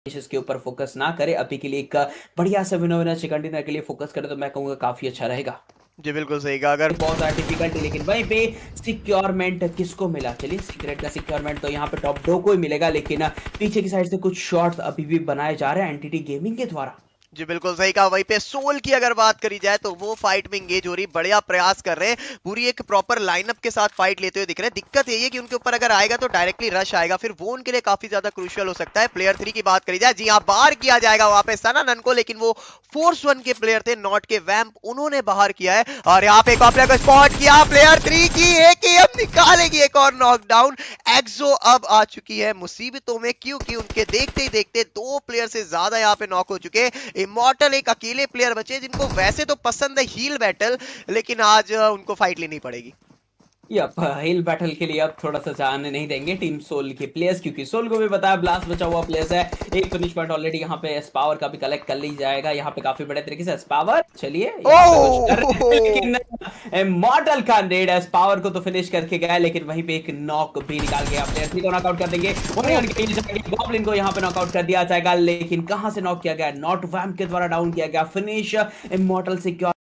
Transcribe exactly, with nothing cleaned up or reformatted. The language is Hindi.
इसके ऊपर फोकस ना करे, अभी के लिए एक बढ़िया सा विनर विनर चिकन डिनर के लिए फोकस करे तो मैं कहूंगा काफी अच्छा रहेगा। जी बिल्कुल सही कहा। अगर बहुत ज्यादा डिफिकल्ट है, लेकिन वहीं पे सिक्योरमेंट किसको मिला? चलिए सीक्रेट का सिक्योरमेंट तो यहाँ पे टॉप दो को ही मिलेगा, लेकिन पीछे की साइड से कुछ शॉट्स अभी भी बनाए जा रहे हैं एनटीटी गेमिंग के द्वारा। जी बिल्कुल सही कहा। वहीं पे सोल की अगर बात करी जाए तो वो फाइट में इंगेज हो रही, बढ़िया प्रयास कर रहे हैं, पूरी एक प्रॉपर लाइनअप के साथ फाइट लेते हुए दिख रहे हैं। दिक्कत यही है कि उनके ऊपर अगर आएगा तो डायरेक्टली रश आएगा, फिर वो उनके लिए काफी ज्यादा क्रूशियल हो सकता है। प्लेयर थ्री की बात करी जाए, जी हाँ, बाहर किया जाएगा वहां पे सनानन को, लेकिन वो फोर्स वन के प्लेयर थे नॉट के वैम्प, उन्होंने बाहर किया है। और यहाँ पे एक और प्लेयर को स्पॉट किया, प्लेयर थ्री की एक ही अब निकालेगी एक और नॉकडाउन। एक्सो अब आ चुकी है मुसीबतों में, क्योंकि उनके देखते ही देखते दो प्लेयर से ज्यादा यहाँ पे नॉक हो चुके। इमॉर्टल एक अकेले प्लेयर बचे जिनको वैसे तो पसंद है हील बैटल, लेकिन आज उनको फाइट लेनी पड़ेगी। यप, हिल बैटल के लिए अब थोड़ा सा जाने नहीं देंगे टीम सोल के प्लेयर्स, क्योंकि सोल को भी बताया ब्लास्ट बचा हुआ प्लेयर्स है। एक फिनिश पॉइंट ऑलरेडी यहाँ पे स्पावर का भी कलेक्ट कर ली जाएगा, यहाँ पे काफी बड़े तरीके से स्पावर चलिए यहाँ पे कुछ कर रहे हैं, लेकिन मॉडल का रेड स्पावर को तो फिनिश करके गया, लेकिन वहीं पे एक नॉक भी निकाल गया। प्लेयर थ्री को नॉकआउट कर देंगे, गॉब्लिन को यहाँ पे नॉकआउट कर दिया जाएगा, लेकिन कहां से नॉक किया गया? नॉट वैम्प के द्वारा डाउन किया गया। Finish immortal secure